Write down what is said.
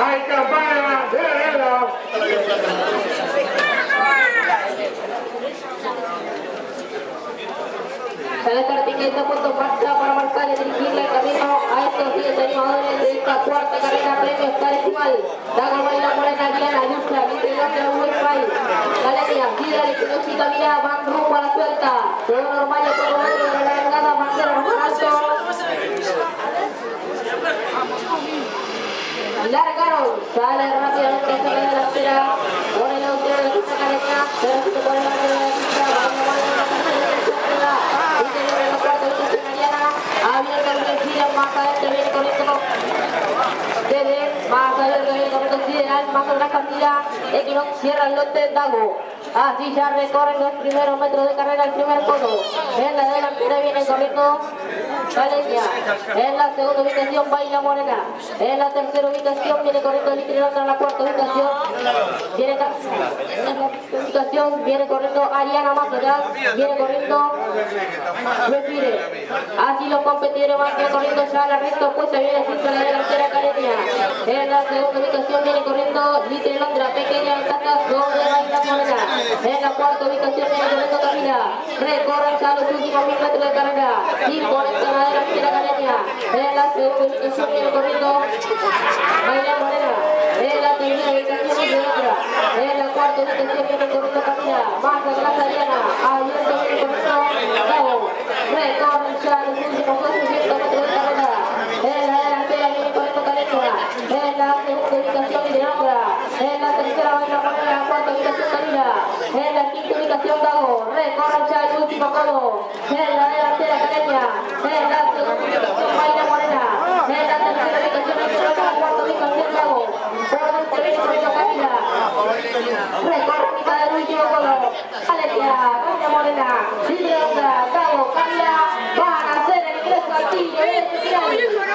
Hay campana de reloj. Se descarta que está puesto en marcha para marcar y dirigirle el camino a estos 10 animadores de esta cuarta carrera premio Star Estival. Dago Baila Morena, Diana, Lucha, Vitrelondra, Wi-Fi. Galería, Sidra, Liquinosita, mira, van rumbo a la suelta. Todo normal, a 4 metros de la largada, bandera rojo alto. Largaron, sale rápidamente hacia la delantera. Por el autor de esta carrera, pero si se pone la delantera, Baila Morena, abierto el Sideral, más adelante viene con esto más adelante viene con esto Sideral, más otra cantidad Equinox cierra el lote Dago. Así ya recorren los primeros metros de carrera el primer cono. En la delantera viene corriendo Galeña. En la segunda ubicación Baila Morena. En la tercera ubicación viene corriendo Litrelondra. En la cuarta ubicación viene corriendo Ariana más atrás. Viene corriendo Respire. Así los competidores van corriendo ya a la recta opuesta. Viene junto a la delantera Galeña. En la segunda ubicación viene corriendo Litrelondra. Pequeña ventaja sobre Baila Morena. En la cuarta ubicación viene corriendo Camila. Recorren ya los últimos 1000 metros de carrera. Y conecta la delantera Galeña. En la segunda ubicación viene corriendo Baila Morena. En la tercera ubicación viene otra. En la cuarta ubicación viene corriendo Camila. Más atrás Ariana. Abierto viene corriendo Gabo. Recorren ya los últimos 400 metros de carrera. En la delantera viene corriendo Galeña. En la segunda ubicación viene otra. En la tercera Baila Morena. En la cuarta ubicación Camila. En la quinta ubicación Dago, recorren ya el último cono. En la delantera Galeña. En la segunda ubicación Baila Morena. En la tercera ubicación en la cuarta ubicación Dago. Por dentro viene corriendo Camila. Recorren mitad del último cono. Galeña, Baila Morena, Litrelondra, Dago, Camila. Van a hacer el ingreso al tiro.